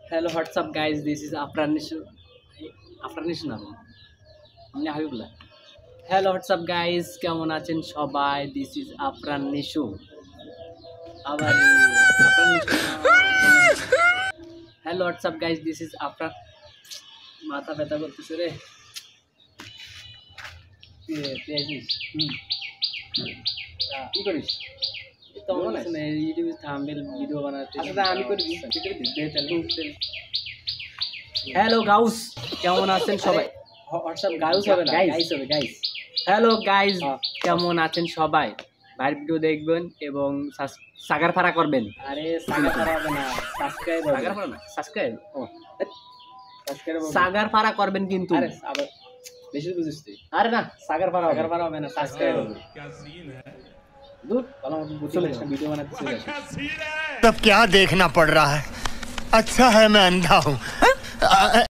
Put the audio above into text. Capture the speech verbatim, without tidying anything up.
Hello, what's up, guys? This is Afranishu. Afranishu নাম আমি Habibullah. Hello, what's up, guys? কেমন আছেন সবাই? This is Afranishu. আবার Afranishu। Hello, what's up, guys? This is Afran। মাথা ব্যথা করতেছে রে। তুই আছিস? হুম। কি করিস? তো মনে আছে না ইউটিউবে থাম্বনেল ভিডিও বানাতে। আচ্ছা আমি করে দিই। তুই করে দিস। দে তাহলে। হ্যালো গাউস, কেমন আছেন সবাই? হোয়াটসঅ্যাপ গাউস হবে না, গাইস হবে গাইস। হ্যালো গাইস, কেমন আছেন সবাই? ভাই ভিডিও দেখবেন এবং সাগার ফাড়া করবেন। আরে সাগার ফাড়া হবে না, সাবস্ক্রাইব হবে। সাগার ফাড়া না, সাবস্ক্রাইব। ও সাবস্ক্রাইব সাগার ফাড়া করবেন কিন্তু। আরে আবার বেশি বুঝিস তুই। আরে না, সাগার ফাড়া সাগার ফাড়া হবে না, সাবস্ক্রাইব হবে। क्या सीन है? दूर वाला चले वीडियो बनाते चले जाते। तब क्या देखना पड़ रहा है? अच्छा है मैं अंधा हूँ।